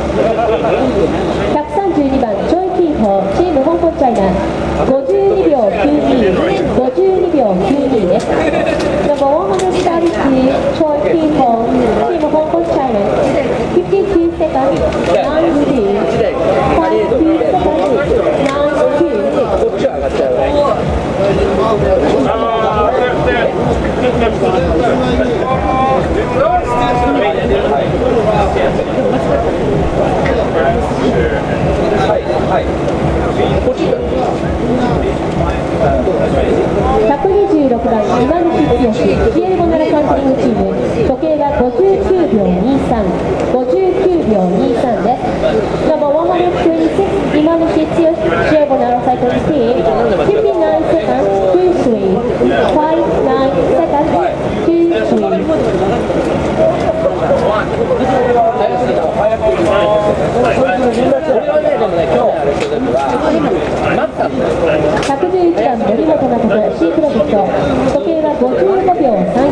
132番チョイ・キーホーチーム香港チャイナ52秒92秒92です。Number 130 Choi Ki Hongチーム香港チャイナ52 seconds 92 52 seconds 92。 こっちは上がっちゃうね。 126番今西剛シエルボナラカントリングチーム時計が59秒2359秒23です。Number 126今西剛シエルボナラサイクリングチーム59 seconds 23 59 seconds 111番森本誠シークロビット時計が55秒